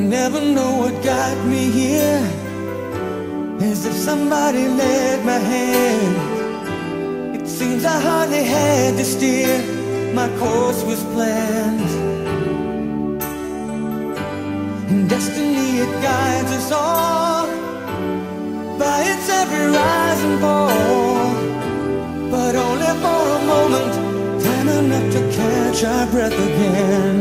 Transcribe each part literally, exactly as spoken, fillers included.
never know what got me here, as if somebody led my hand. It seems I hardly had to steer, my course was planned. And destiny, it guides us all by its every rise and fall, but only for a moment, time enough to catch our breath again.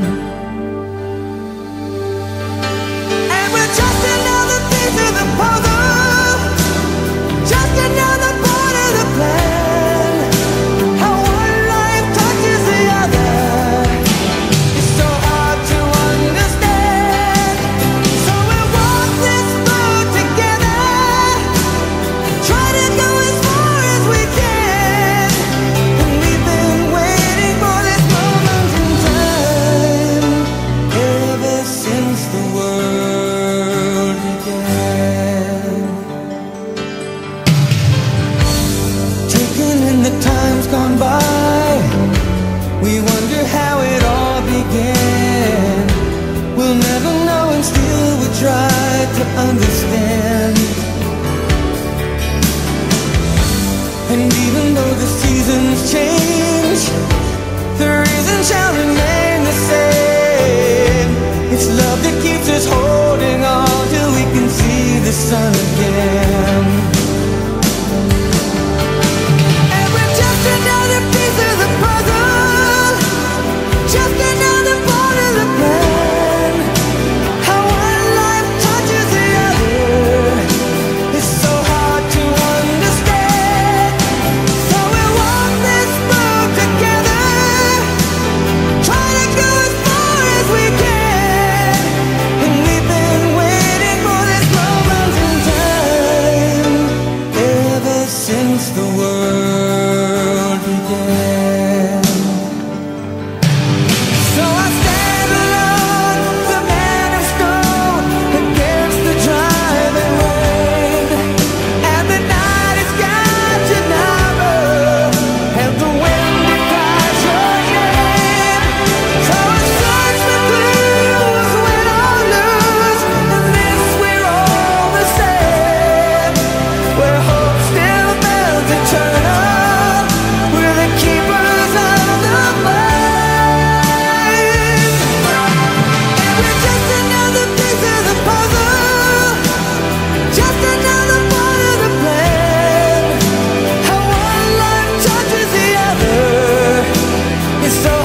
And we're just another piece of the puzzle, just another part of the plan. How one life touches the other is so hard to understand. So we walk this road together, try to go as far as we can. And we've been waiting for this moment in time, ever since the world began. Taken in the times gone by, we wonder how it all began. We'll never know, and still we try to understand. And even though the seasons change, the reason shall remain the same. It's love that keeps us holding on till we can see the sun again. And we're just another piece of the puzzle, just another part of the plan. How one life touches the other is so hard to understand. So we walk this road together, try to go as far as we can. And we've been waiting for this moment in time, ever since the world began. So I stand alone, the man of stone, against the driving rain. And the night has got you narrow, and the wind it cries your name. So I search for clues, win or lose, in this we're all the same. Where hope still melts eternal, we're the keepers of the flame. And we're just another piece of the puzzle, just another part of the plan. How one life touches the other is so